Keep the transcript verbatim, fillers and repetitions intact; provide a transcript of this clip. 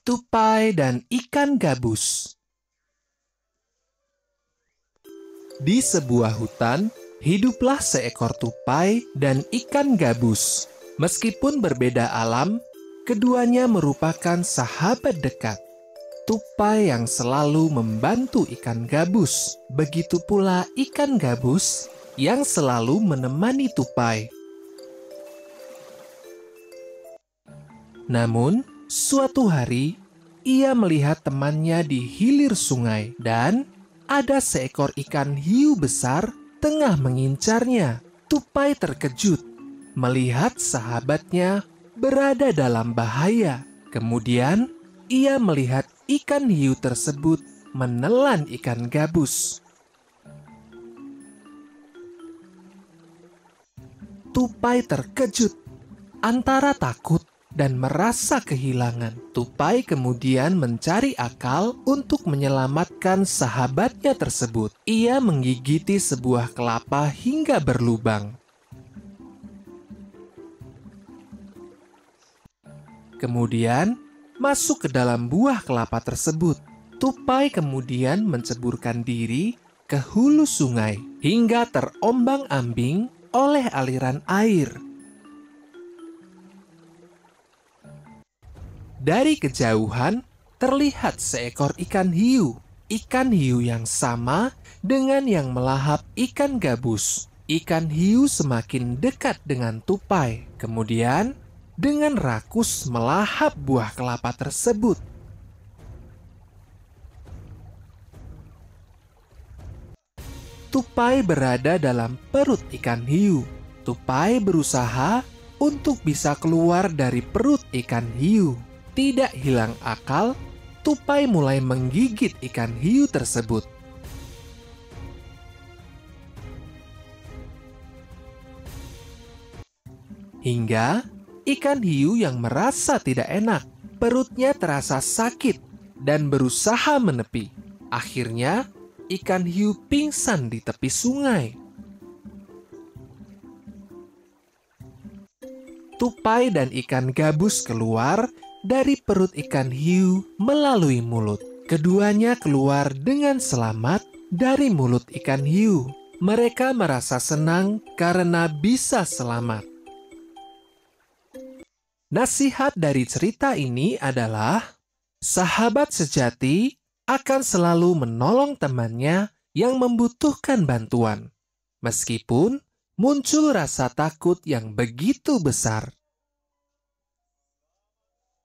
Tupai dan ikan gabus. Di sebuah hutan, hiduplah seekor tupai dan ikan gabus. Meskipun berbeda alam, keduanya merupakan sahabat dekat. Tupai yang selalu membantu ikan gabus, begitu pula ikan gabus yang selalu menemani tupai. Namun, suatu hari, ia melihat temannya di hilir sungai dan ada seekor ikan hiu besar tengah mengincarnya. Tupai terkejut melihat sahabatnya berada dalam bahaya. Kemudian, ia melihat ikan hiu tersebut menelan ikan gabus. Tupai terkejut antara takut dan merasa kehilangan. Tupai kemudian mencari akal untuk menyelamatkan sahabatnya tersebut. Ia menggigiti sebuah kelapa hingga berlubang. Kemudian masuk ke dalam buah kelapa tersebut. Tupai kemudian menceburkan diri ke hulu sungai hingga terombang-ambing oleh aliran air. Dari kejauhan, terlihat seekor ikan hiu. Ikan hiu yang sama dengan yang melahap ikan gabus. Ikan hiu semakin dekat dengan tupai. Kemudian, dengan rakus melahap buah kelapa tersebut. Tupai berada dalam perut ikan hiu. Tupai berusaha untuk bisa keluar dari perut ikan hiu. Tidak hilang akal, tupai mulai menggigit ikan hiu tersebut. Hingga ikan hiu yang merasa tidak enak, perutnya terasa sakit dan berusaha menepi. Akhirnya, ikan hiu pingsan di tepi sungai. Tupai dan ikan gabus keluar dari perut ikan hiu melalui mulut. Keduanya keluar dengan selamat dari mulut ikan hiu. Mereka merasa senang karena bisa selamat. Nasihat dari cerita ini adalah, sahabat sejati akan selalu menolong temannya yang membutuhkan bantuan, meskipun muncul rasa takut yang begitu besar.